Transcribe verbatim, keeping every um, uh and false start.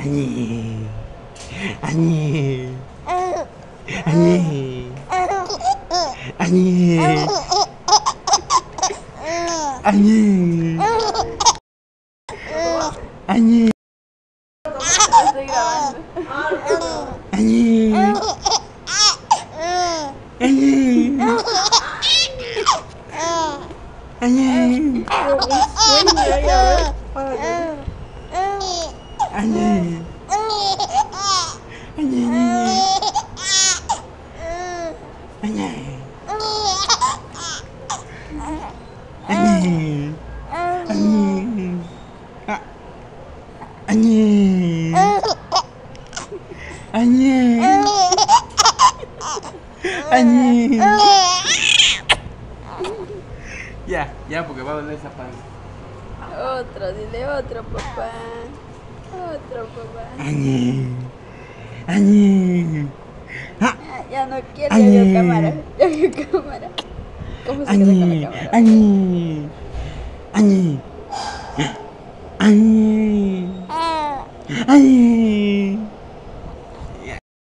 Añe. Añe. Añe. Añe. Añe. Añe. Estoy grabando. Añe. Añe. Añe. Sueño, ya ves. Añe. Añe. Añe. Añe. Añe. Añe. Añe. Añe. Ya, ya, porque va a doler esa panza. Otro, dile otro, papá. Otro, papá. Añe. Añe. Ah, ya no quiero, ya Añe. veo cámara. Ya veo cámara. ¿Cómo se queda con Añe. la cámara? Añe. Añe. Añe. Añe.